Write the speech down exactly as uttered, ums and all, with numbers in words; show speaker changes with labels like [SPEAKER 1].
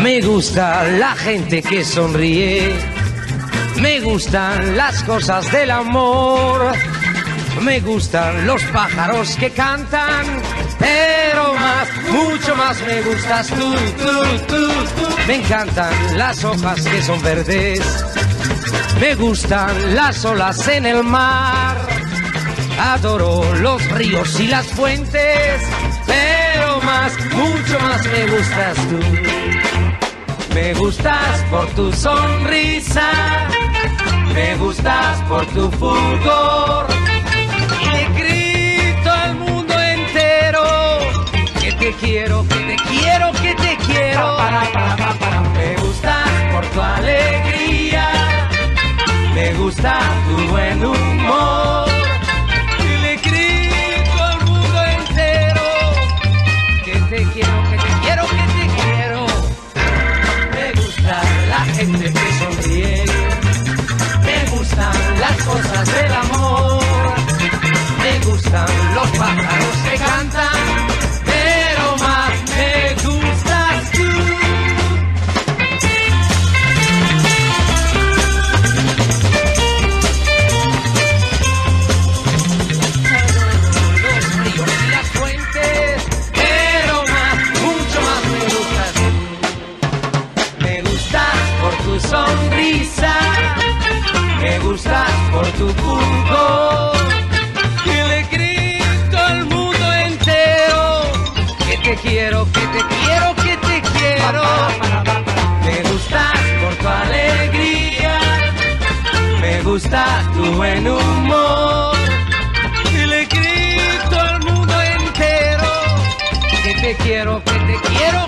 [SPEAKER 1] Me gusta la gente que sonríe, me gustan las cosas del amor, me gustan los pájaros que cantan, pero más, mucho más me gustas tú, tú, tú, tú. Me encantan las hojas que son verdes, me gustan las olas en el mar, adoro los ríos y las fuentes, pero más, mucho más me gustas tú. Me gustas por tu sonrisa, me gustas por tu fulgor, y le grito al mundo entero que te quiero, que te quiero, que te quiero. Me gustas por tu alegría, me gusta tu buen humor, y le grito al mundo entero que te quiero, que te quiero, que te quiero. Me gusta la gente que sonríe, me gustan las cosas del amor, me gustan los pájaros que cantan, pero más me gustas tú. Los ríos y las fuentes, pero más, mucho más me gustas tú. Me gustas por tu sonrisa, me gustas por tu fulgor, y le grito al mundo entero que te quiero, que te quiero, que te quiero. Me gustas por tu alegría, me gusta tu buen humor, y le grito al mundo entero que te quiero, que te quiero,